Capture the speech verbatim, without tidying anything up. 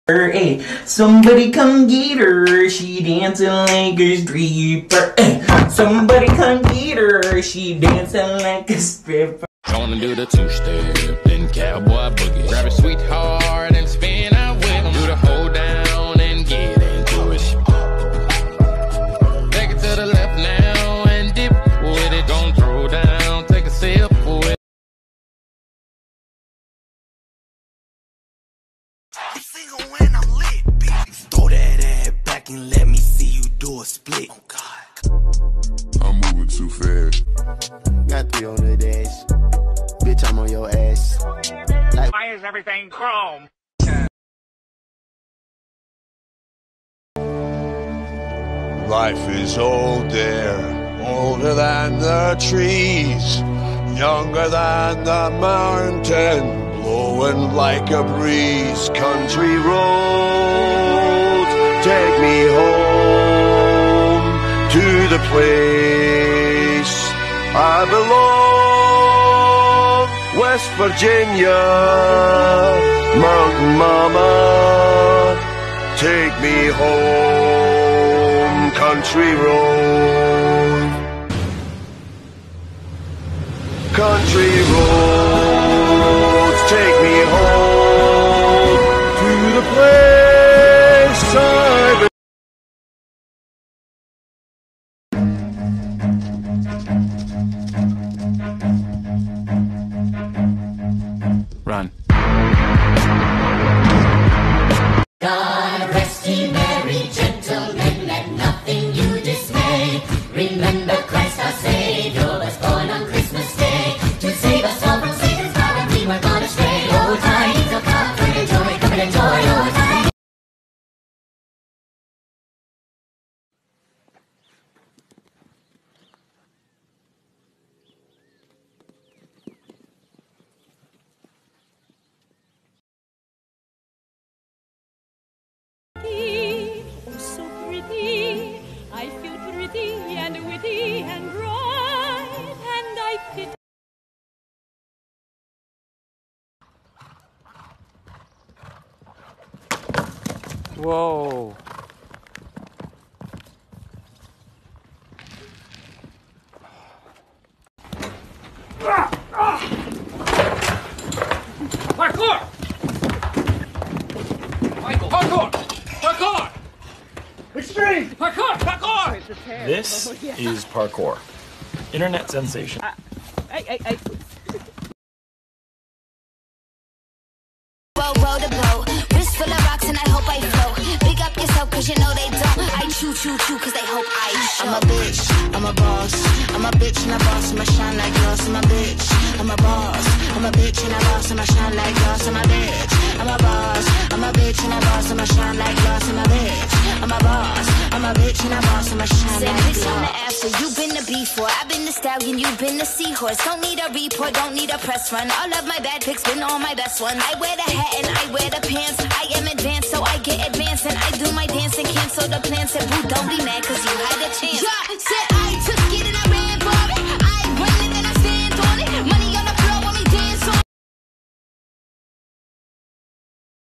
Hey, somebody come get her, she dancing like a stripper. Hey, somebody come get her, she dancing like a stripper. Gonna do the two-step, then cowboy boogie. Grab a sweetheart and spin out with him. Do the hold down and get into it. Take it to the left now and dip with it. Gonna throw down, take a sip with it. I'm single when I'm lit, bitch. Throw that ass back and let me see you do a split. Oh God, I'm moving too fast. Got three on the dash. Bitch, I'm on your ass. Like, why is everything chrome? Life is older, older than the trees, younger than the mountain, blowing like a breeze. Country roads, take me home to the place I belong. West Virginia, Mountain Mama, take me home, country road. Country roads, take me home to the place I belong. Run. God rest ye merry gentlemen, let nothing you dismay. Remember Christ our Savior was born on Christmas Day to save us all from Satan's power, and we weren't gone astray. Old times of comfort and joy, comfort and joy, old times. Oh, so pretty, I feel pretty and witty and bright, and I pity. Whoa. Parkour! Michael, parkour! Parkour! Extreme! Parkour! Parkour! This Oh, yeah. is parkour. Internet sensation. I, I, I. Row, row the boat, wrist full of rocks and I hope I float. Big up yourself cause you know they don't. I choo choo choo cause they hope I show. I'm a bitch, I'm a boss, I'm a bitch and a boss, I'ma shine like glass. I'm a bitch, I'm a boss, I'm a bitch and a boss, I'ma shine like glass. I'm a bitch, I'm a boss, I'm a bitch and a boss, I'ma shine like glass. I'm a bitch, I'm a boss, I'm a bitch and a boss, I'ma shine like glass. On the after, you've been the B four, I've been the stallion, you've been the seahorse. Don't need a report, don't need a press run. All of my bad pics been all my best ones. I wear the hat and I wear the pants. I am advanced, so I get advanced, and I do my dance and cancel the plans. Said, boo, don't be mad, cause you had a chance. Yeah, said I took